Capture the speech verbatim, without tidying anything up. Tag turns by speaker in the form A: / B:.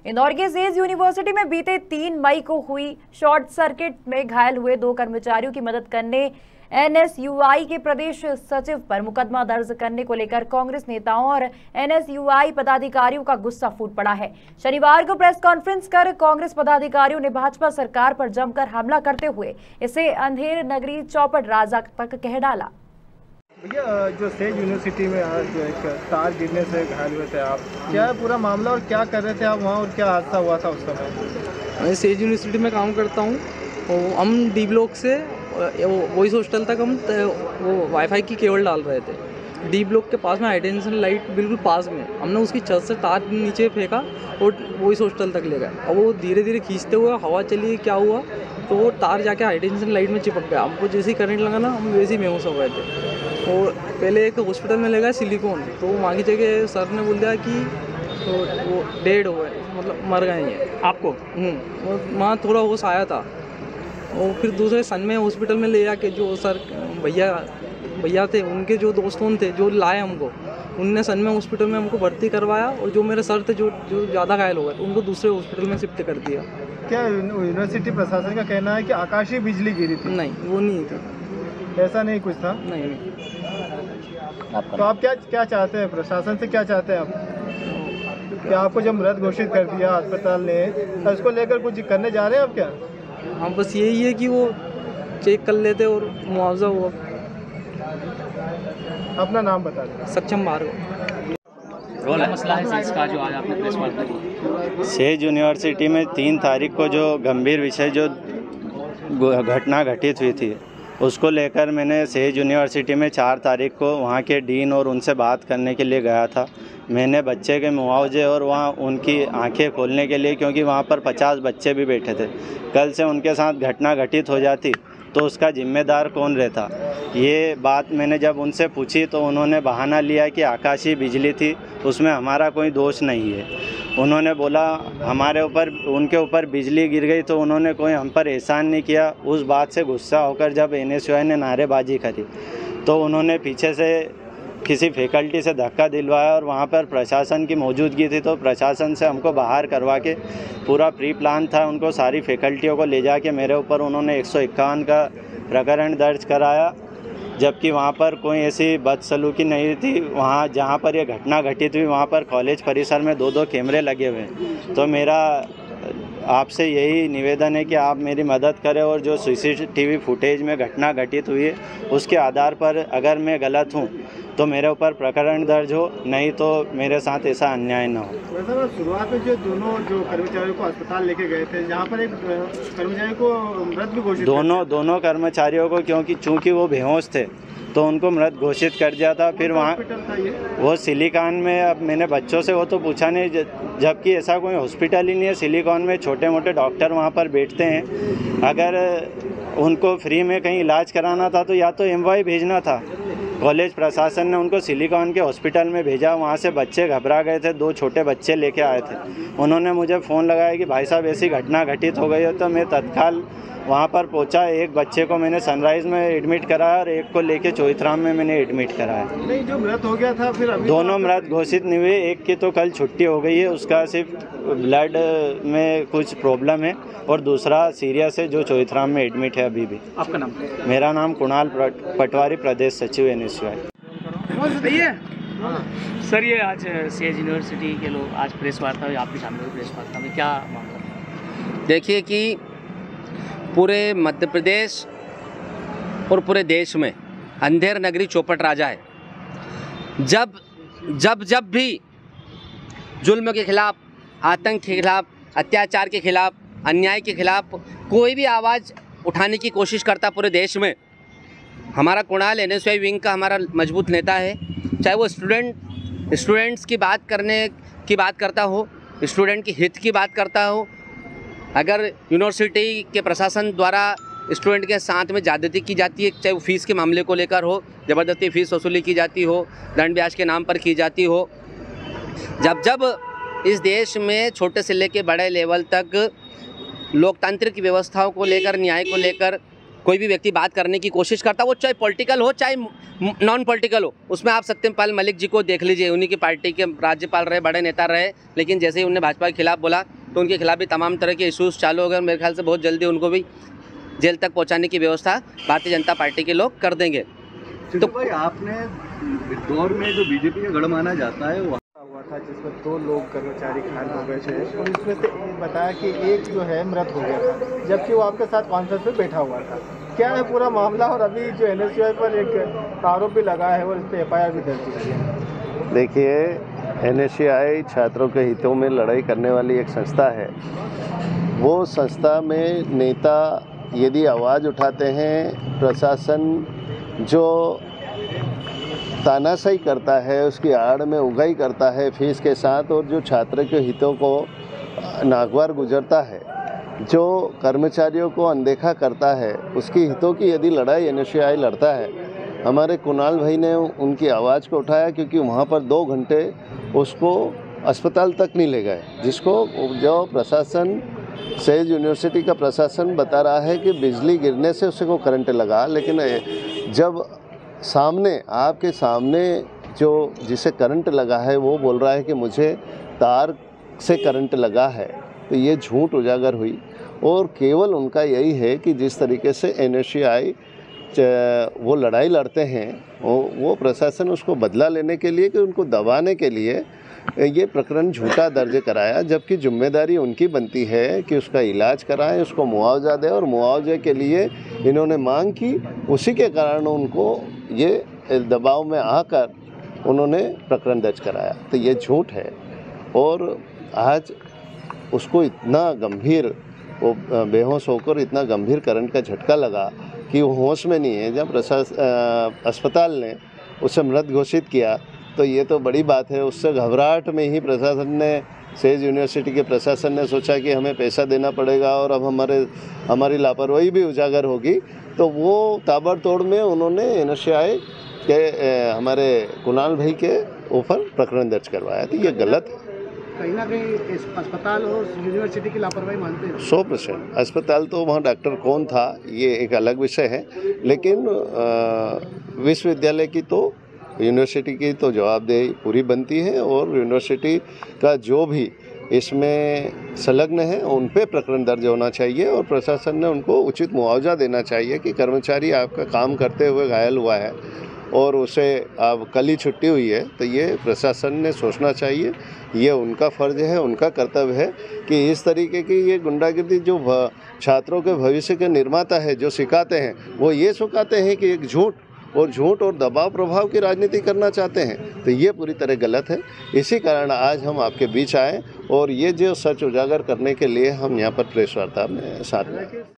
A: इंदौर के says university में बीते तीन मई को हुई शॉर्ट सर्किट में घायल हुए दो कर्मचारियों की मदद करने एन एस यू आई के प्रदेश सचिव पर मुकदमा दर्ज करने को लेकर कांग्रेस नेताओं और एन एस यू आई पदाधिकारियों का गुस्सा फूट पड़ा है। शनिवार को प्रेस कॉन्फ्रेंस कर कांग्रेस पदाधिकारियों ने भाजपा सरकार पर जमकर हमला करते हुए इसे अंधेर नगरी चौपट राजा तक कह डाला।
B: भैया, जो सेज यूनिवर्सिटी में आज जो एक तार गिरने से घायल हुए थे आप, क्या है पूरा मामला और क्या कर रहे थे आप वहाँ और क्या हादसा हुआ था उस समय?
C: मैं सेज यूनिवर्सिटी में काम करता हूँ। हम डी ब्लॉक से वॉइस हॉस्टल तक हम वो वाईफाई की केबल डाल रहे थे। डी ब्लॉक के पास में हाईटेंशन लाइट बिल्कुल पास में, हमने उसकी छत से तार नीचे फेंका और वॉइस हॉस्टल तक ले गए। और वो धीरे धीरे खींचते हुए हवा चली, क्या हुआ तो वो तार जाके हाईटेंशन लाइट में चिपक गया। हमको जैसे ही करंट लगा ना, हम वैसे ही बेहोश हो गए थे। और पहले एक हॉस्पिटल में ले गया सिलिकॉन, तो वहाँ की जगह सर ने बोल दिया कि तो वो डेड हो गए, मतलब मर गए हैं
B: आपको।
C: वहाँ थोड़ा होश आया था। और फिर दूसरे सन में हॉस्पिटल में ले जाके जो सर भैया भैया थे, उनके जो दोस्तों थे जो लाए हमको, उनने सन में हॉस्पिटल में हमको भर्ती करवाया। और जो मेरे सर थे जो जो ज़्यादा घायल हो गए, उनको दूसरे हॉस्पिटल में शिफ्ट कर दिया।
B: क्या यूनिवर्सिटी प्रशासन का कहना है कि आकाशीय बिजली गिरी थी?
C: नहीं, वो नहीं थी,
B: ऐसा नहीं कुछ था।
C: नहीं नहीं।
B: तो आप क्या क्या चाहते हैं, प्रशासन से क्या चाहते हैं आप? क्या आपको जब मृत घोषित कर दिया अस्पताल ने, तो इसको लेकर कुछ करने जा रहे हैं आप क्या?
C: हाँ, बस यही है कि वो चेक कर लेते और मुआवजा हुआ।
B: अपना नाम बता दें।
C: सक्षम भार्गव।
D: क्या मसला है सेज का जो आज आपने प्रेस वार्ता की?
E: सेज यूनिवर्सिटी में तीन तारीख को जो गंभीर विषय जो घटना घटित हुई थी, उसको लेकर मैंने सेज यूनिवर्सिटी में चार तारीख को वहाँ के डीन और उनसे बात करने के लिए गया था। मैंने बच्चे के मुआवजे और वहाँ उनकी आंखें खोलने के लिए, क्योंकि वहाँ पर पचास बच्चे भी बैठे थे, कल से उनके साथ घटना घटित हो जाती तो उसका जिम्मेदार कौन रहता, ये बात मैंने जब उनसे पूछी तो उन्होंने बहाना लिया कि आकाशीय बिजली थी, उसमें हमारा कोई दोष नहीं है। उन्होंने बोला हमारे ऊपर उनके ऊपर बिजली गिर गई तो उन्होंने कोई हम पर एहसान नहीं किया। उस बात से गुस्सा होकर जब एन एस यू आई ने नारेबाजी करी तो उन्होंने पीछे से किसी फैकल्टी से धक्का दिलवाया और वहाँ पर प्रशासन की मौजूदगी थी, तो प्रशासन से हमको बाहर करवा के, पूरा प्री प्लान था उनको सारी फैकल्टियों को ले जाके मेरे ऊपर उन्होंने एक सौ इक्यावन का प्रकरण दर्ज कराया, जबकि वहाँ पर कोई ऐसी बदसलूकी नहीं थी। वहाँ जहाँ पर यह घटना घटित हुई वहाँ पर कॉलेज परिसर में दो दो कैमरे लगे हुए हैं। तो मेरा आपसे यही निवेदन है कि आप मेरी मदद करें और जो सीसीटीवी फुटेज में घटना घटित हुई है उसके आधार पर अगर मैं गलत हूँ तो मेरे ऊपर प्रकरण दर्ज हो, नहीं तो मेरे साथ ऐसा अन्याय न हो।
B: वैसे शुरुआत में जो दोनों जो कर्मचारियों को अस्पताल लेके गए थे, जहाँ पर एक कर्मचारी को मृत भी घोषित
E: दोनों दोनों कर्मचारियों को, क्योंकि चूँकि वो बेहोश थे तो उनको मृत घोषित कर दिया था। फिर वहाँ वो सिलिकॉन में, अब मैंने बच्चों से वो तो पूछा नहीं, जबकि ऐसा कोई हॉस्पिटल ही नहीं है। सिलिकॉन में छोटे मोटे डॉक्टर वहाँ पर बैठते हैं। अगर उनको फ्री में कहीं इलाज कराना था तो या तो एम वाई भेजना था। कॉलेज प्रशासन ने उनको सिलिकॉन के हॉस्पिटल में भेजा। वहाँ से बच्चे घबरा गए थे, दो छोटे बच्चे लेके आए थे। उन्होंने मुझे फ़ोन लगाया कि भाई साहब ऐसी घटना घटित हो गई है, तो मैं तत्काल वहाँ पर पहुँचा। एक बच्चे को मैंने सनराइज़ में एडमिट कराया और एक को लेके चौथराम में मैंने एडमिट कराया।
B: नहीं, जो मृत हो गया था फिर अभी
E: दोनों मृत घोषित नहीं हुए। एक की तो कल छुट्टी हो गई है, उसका सिर्फ ब्लड में कुछ प्रॉब्लम है, और दूसरा सीरियस है जो चौथराम में एडमिट है अभी भी।
D: आपका नाम?
E: मेरा नाम कुणाल पटवारी, प्रदेश सचिव N S U I.
D: Sir, ये आज सेज यूनिवर्सिटी के लोग आज प्रेस वार्ता हुई, आप भी शामिल हुए प्रेस वार्ता में, क्या मामला?
F: देखिए कि पूरे मध्य प्रदेश और पूरे देश में अंधेर नगरी चौपट राजा है। जब जब जब भी जुल्म के खिलाफ, आतंक के खिलाफ, अत्याचार के खिलाफ, अन्याय के खिलाफ कोई भी आवाज़ उठाने की कोशिश करता पूरे देश में, हमारा Kunal N S U I wing का हमारा मजबूत नेता है। चाहे वो स्टूडेंट स्टूडेंट्स की बात करने की बात करता हो, स्टूडेंट की हित की बात करता हो, अगर यूनिवर्सिटी के प्रशासन द्वारा स्टूडेंट के साथ में ज़्यादती की जाती है, चाहे वो फ़ीस के मामले को लेकर हो, ज़बरदस्ती फ़ीस वसूली की जाती हो, दंड ब्याज के नाम पर की जाती हो, जब जब इस देश में छोटे से लेकर बड़े लेवल तक लोकतांत्रिक व्यवस्थाओं को लेकर, न्याय को लेकर कोई भी व्यक्ति बात करने की कोशिश करता है, वो चाहे पॉलिटिकल हो चाहे नॉन पॉलिटिकल हो, उसमें आप सत्यपाल मलिक जी को देख लीजिए, उन्हीं की पार्टी के राज्यपाल रहे, बड़े नेता रहे, लेकिन जैसे ही उन्होंने भाजपा के खिलाफ बोला तो उनके खिलाफ भी तमाम तरह के इशूज़ चालू हो गए। मेरे ख्याल से बहुत जल्दी उनको भी जेल तक पहुंचाने की व्यवस्था भारतीय जनता पार्टी के लोग कर देंगे।
G: तो भाई आपने इंदौर में जो बीजेपी का गढ़ माना जाता है वहाँ
B: हुआ था जिसमें दो लोग कर्मचारी घायल हो गए थे और इसमें से बताया कि एक जो है मृत हो गया था, जबकि वो आपके साथ कॉन्फ्रेंस में बैठा हुआ था। क्या है पूरा मामला? और अभी जो एन एस यू आई पर एक आरोप भी लगा है और इस पर एफ आई आर भी दर्ज की है।
H: देखिए, एन एस यू आई छात्रों के हितों में लड़ाई करने वाली एक संस्था है। वो संस्था में नेता यदि आवाज़ उठाते हैं, प्रशासन जो तानाशाही करता है, उसकी आड़ में उगाई करता है फीस के साथ, और जो छात्र के हितों को नागवार गुजरता है, जो कर्मचारियों को अनदेखा करता है, उसकी हितों की यदि लड़ाई एन एस यू आई लड़ता है। हमारे कुणाल भाई ने उनकी आवाज़ को उठाया, क्योंकि वहाँ पर दो घंटे उसको अस्पताल तक नहीं ले गए, जिसको जो प्रशासन सेज यूनिवर्सिटी का प्रशासन बता रहा है कि बिजली गिरने से उसे को करंट लगा, लेकिन जब सामने आपके सामने जो जिसे करंट लगा है वो बोल रहा है कि मुझे तार से करंट लगा है, तो ये झूठ उजागर हुई। और केवल उनका यही है कि जिस तरीके से एन एस यू आई वो लड़ाई लड़ते हैं, वो वो प्रशासन उसको बदला लेने के लिए, कि उनको दबाने के लिए ये प्रकरण झूठा दर्ज कराया, जबकि जिम्मेदारी उनकी बनती है कि उसका इलाज कराएं, उसको मुआवजा दें, और मुआवजे के लिए इन्होंने मांग की, उसी के कारण उनको ये दबाव में आकर उन्होंने प्रकरण दर्ज कराया। तो ये झूठ है। और आज उसको इतना गंभीर, वो बेहोश होकर इतना गंभीर करंट का झटका लगा कि वो होश में नहीं है। जब प्रशासन अस्पताल ने उसे मृत घोषित किया तो ये तो बड़ी बात है। उससे घबराहट में ही प्रशासन ने, सेज यूनिवर्सिटी के प्रशासन ने सोचा कि हमें पैसा देना पड़ेगा और अब हमारे हमारी लापरवाही भी उजागर होगी, तो वो ताबड़तोड़ में उन्होंने एन एस यू आई के हमारे कुणाल भाई के ऊपर प्रकरण दर्ज करवाया। तो ये गलत है।
B: कहीं ना कहीं अस्पताल और यूनिवर्सिटी की लापरवाही मानते हैं?
H: सौ परसेंट। अस्पताल तो वहाँ डॉक्टर कौन था ये एक अलग विषय है, लेकिन विश्वविद्यालय की तो, यूनिवर्सिटी की तो जवाबदेही पूरी बनती है, और यूनिवर्सिटी का जो भी इसमें संलग्न है उन पे प्रकरण दर्ज होना चाहिए, और प्रशासन ने उनको उचित मुआवजा देना चाहिए कि कर्मचारी आपका काम करते हुए घायल हुआ है और उसे अब कल ही छुट्टी हुई है, तो ये प्रशासन ने सोचना चाहिए। ये उनका फ़र्ज है, उनका कर्तव्य है कि इस तरीके की ये गुंडागिर्दी जो छात्रों के भविष्य के निर्माता है, जो सिखाते हैं, वो ये सिखाते हैं कि एक झूठ और झूठ और दबाव प्रभाव की राजनीति करना चाहते हैं, तो ये पूरी तरह गलत है। इसी कारण आज हम आपके बीच आए और ये जो सच उजागर करने के लिए हम यहाँ पर प्रेस वार्ता में साथ में